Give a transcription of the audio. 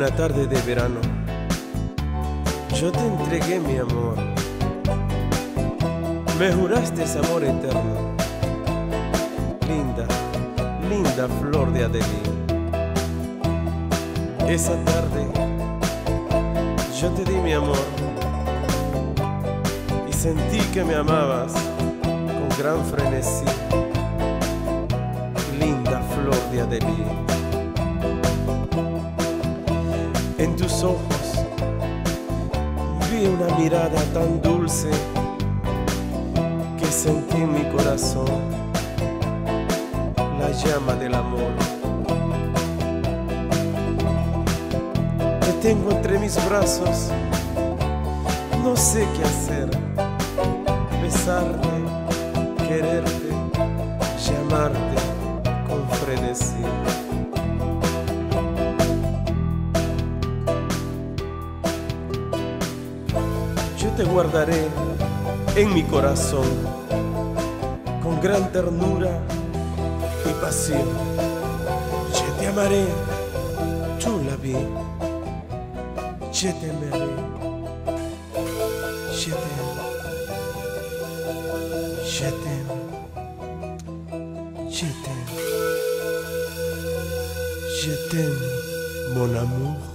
Una tarde de verano, yo te entregué mi amor. Me juraste ese amor eterno. Linda, linda flor de Adelín. Esa tarde yo te di mi amor y sentí que me amabas con gran frenesí. Linda flor de Adelín. En tus ojos vi una mirada tan dulce que sentí en mi corazón la llama del amor. Te tengo entre mis brazos, no sé qué hacer. Besarte, quererte, llamarte con frenesí. Yo te guardaré en mi corazón con gran ternura y pasión. Yo te amaré, tu la vie. Je t'aimerai, je t'aime, je t'aime, je t'aime, je t'aime, mon amour.